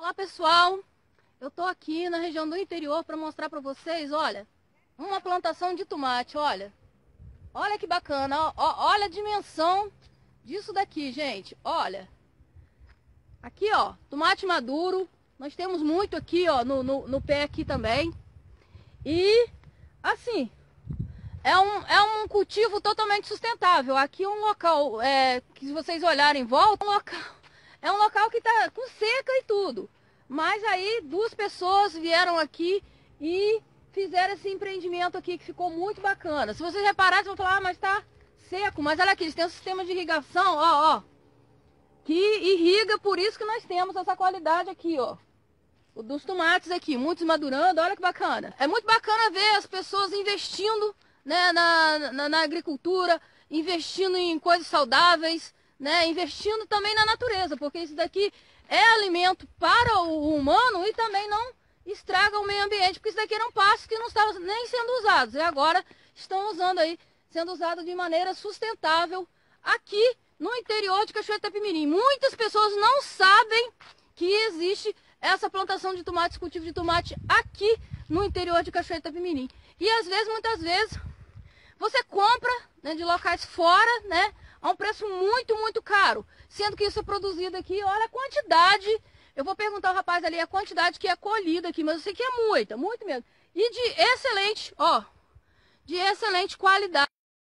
Olá pessoal, eu tô aqui na região do interior para mostrar para vocês, olha, uma plantação de tomate, olha que bacana, olha a dimensão disso daqui, gente, olha, aqui ó, tomate maduro, nós temos muito aqui ó, no pé aqui também, e assim, é um cultivo totalmente sustentável. Aqui é um local, que se vocês olharem em volta, é um local que está com seca e tudo. Mas aí duas pessoas vieram aqui e fizeram esse empreendimento aqui que ficou muito bacana. Se vocês repararem, vocês vão falar, mas está seco. Mas olha aqui, eles têm um sistema de irrigação, ó, que irriga, por isso que nós temos essa qualidade aqui, ó. Dos tomates aqui, muitos madurando, olha que bacana. É muito bacana ver as pessoas investindo, né, na agricultura, investindo em coisas saudáveis, né, investindo também na natureza, porque isso daqui é alimento para o humano e também não estraga o meio ambiente, porque isso daqui eram pastos que não estavam nem sendo usados, e agora estão usando aí, sendo usados de maneira sustentável aqui no interior de Cachoeira de Itapemirim. Muitas pessoas não sabem que existe essa plantação de tomates, cultivo de tomate aqui no interior de Cachoeira de Itapemirim. E às vezes, muitas vezes, você compra, né, de locais fora, né, a um preço muito, muito caro. Sendo que isso é produzido aqui, olha a quantidade. Eu vou perguntar ao rapaz ali a quantidade que é colhida aqui, mas eu sei que é muita, muito mesmo. E de excelente, ó, de excelente qualidade.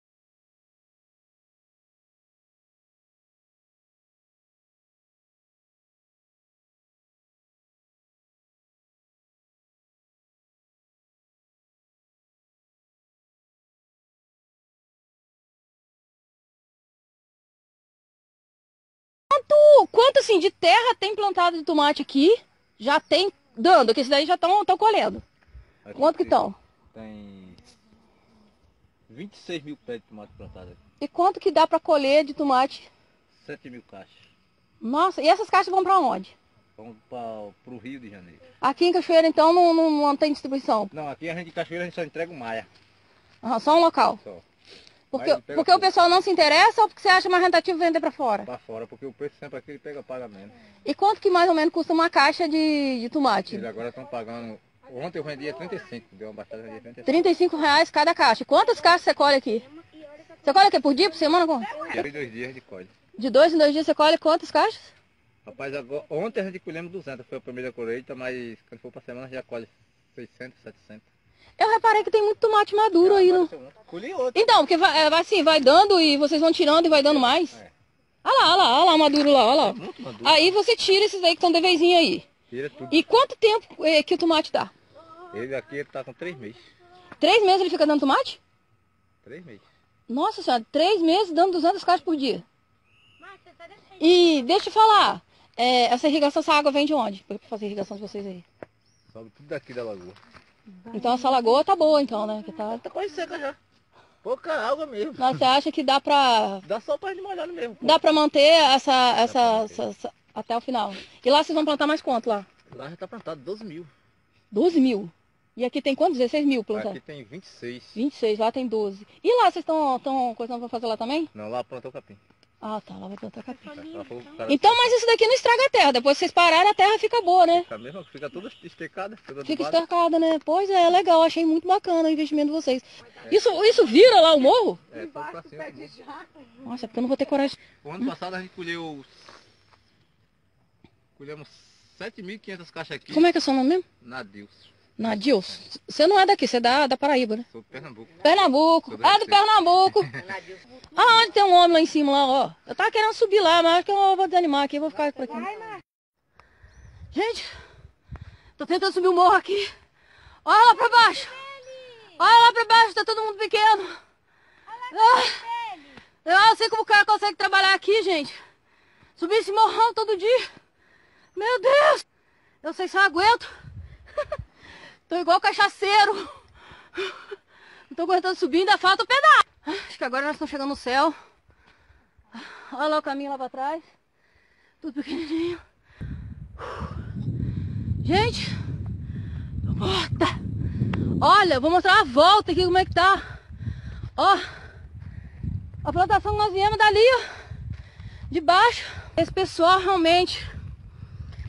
Quanto assim de terra tem plantado de tomate aqui? Já tem dando, que esses daí já estão colhendo. Aqui Quanto que estão? Tem 26 mil pés de tomate plantado aqui. E quanto que dá para colher de tomate? 7 mil caixas. Nossa, e essas caixas vão para onde? Vamos para o Rio de Janeiro. Aqui em Cachoeira então não tem distribuição? Não, aqui a gente de Cachoeira a gente só entrega o Maia. Só um local? Só. Porque o pessoal não se interessa ou porque você acha mais rentativo vender para fora? Para fora, porque o preço sempre aqui ele pega pagamento. E quanto que mais ou menos custa uma caixa de tomate? Eles agora estão pagando... Ontem eu vendia 35, deu uma baixada, eu vendia 35 reais cada caixa. Quantas caixas você colhe aqui? Você colhe aqui por dia, por semana? De 2 dias de colhe. De 2 em 2 dias você colhe quantas caixas? Rapaz, agora, ontem a gente colhemos 200, foi a primeira colheita, mas quando for para semana já colhe 600, 700. Eu reparei que tem muito tomate maduro aí. Colhi outro. Então, porque vai dando e vocês vão tirando e vai dando mais. Olha lá o maduro lá, olha lá. Muito maduro. Aí você tira esses aí que estão de vezinho aí. Tira tudo. E quanto tempo que o tomate dá? Ele aqui tá com 3 meses. 3 meses ele fica dando tomate? 3 meses. Nossa senhora, 3 meses dando 200 caixas por dia. E deixa eu falar, essa irrigação, essa água vem de onde? Para fazer a irrigação de vocês aí. Sobe tudo daqui da lagoa. Então essa lagoa tá boa então, né? Que Tá quase seca já. Pouca água mesmo. Mas você acha que dá pra... Dá só para molhar mesmo. Dá pra manter essa até o final. E lá vocês vão plantar mais quanto lá? Lá já tá plantado 12 mil. 12 mil? E aqui tem quantos? 16 mil plantados? Aqui tem 26. 26, lá tem 12. E lá vocês estão coisando pra fazer lá também? Não, lá plantou capim. Ah, tá, lá vai plantar capim. Cara, Então, mas isso daqui não estraga a terra. Depois que vocês pararem, a terra fica boa, né? fica tudo esticada. Fica estercada, né? Pois é, legal. Achei muito bacana o investimento de vocês. Isso vira lá o morro? É, só pra cima. Nossa, é porque eu não vou ter coragem. O ano passado a gente colhemos 7.500 caixas aqui. Como é que é o seu nome mesmo? Nadilson. Nadilson. Você não é daqui, você é da Paraíba, né? Sou de Pernambuco. Pernambuco. Ah, do Pernambuco. Aonde tem um homem lá em cima, lá, ó. Eu tava querendo subir lá, mas acho que eu vou desanimar aqui, vou ficar por aqui. Gente, tô tentando subir o morro aqui. Olha lá pra baixo. Olha lá pra baixo, tá todo mundo pequeno. Eu não sei como o cara consegue trabalhar aqui, gente. Subir esse morrão todo dia. Meu Deus. Eu sei se eu aguento. Tô igual cachaceiro. Não tô aguentando subir, ainda falta o pedaço. Acho que agora nós estamos chegando no céu. Olha lá o caminho lá pra trás. Tudo pequenininho. Gente, tô morta. Olha, vou mostrar a volta aqui como é que tá. Ó, a plantação que nós viemos dali, ó, de baixo. Esse pessoal realmente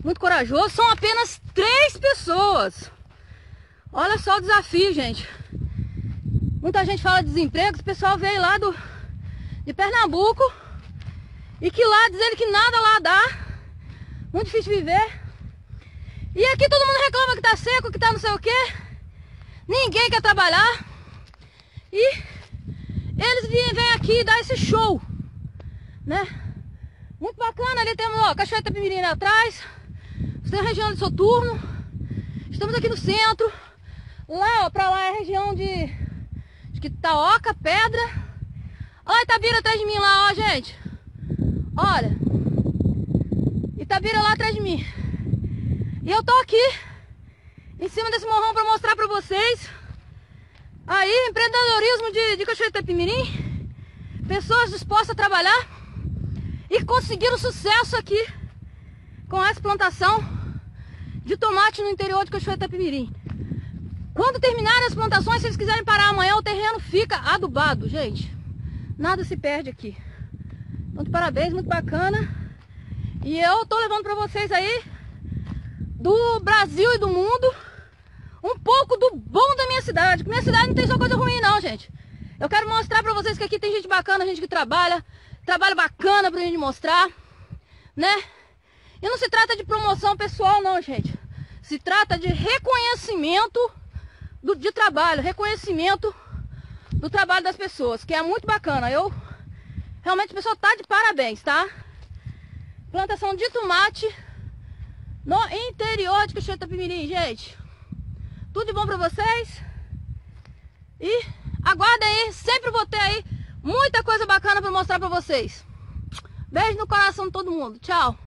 muito corajoso. São apenas 3 pessoas. Olha só o desafio, gente. Muita gente fala de desemprego. Esse pessoal veio lá de Pernambuco e que lá dizendo que nada lá dá. Muito difícil de viver. E aqui todo mundo reclama que tá seco, que tá não sei o quê. Ninguém quer trabalhar. E eles vêm aqui dar esse show, né? Muito bacana. Ali temos, ó, Cachoeira Itapemirim atrás. Tem a região de Soturno. Estamos aqui no centro. Lá, ó, pra lá é a região de Itaoca, Pedra. Olha Itabira atrás de mim lá, ó, gente. Olha. Itabira lá atrás de mim. E eu tô aqui, em cima desse morrão pra mostrar pra vocês. Aí, empreendedorismo de Cachoeira Itapemirim. Pessoas dispostas a trabalhar. E conseguiram sucesso aqui com essa plantação de tomate no interior de Cachoeira Itapemirim. Quando terminarem as plantações, se eles quiserem parar amanhã, o terreno fica adubado, gente. Nada se perde aqui. Então, de parabéns, muito bacana. E eu tô levando pra vocês aí, do Brasil e do mundo, um pouco do bom da minha cidade. Porque minha cidade não tem só coisa ruim não, gente. Eu quero mostrar pra vocês que aqui tem gente bacana, gente que trabalho bacana pra gente mostrar, né? E não se trata de promoção pessoal não, gente. Se trata de reconhecimento de trabalho, reconhecimento do trabalho das pessoas, que é muito bacana. Realmente a pessoa tá de parabéns, tá? Plantação de tomate no interior de Cachoeira Itapemirim, gente. Tudo de bom pra vocês. E aguardem aí, sempre vou ter aí muita coisa bacana pra mostrar pra vocês. Beijo no coração de todo mundo. Tchau.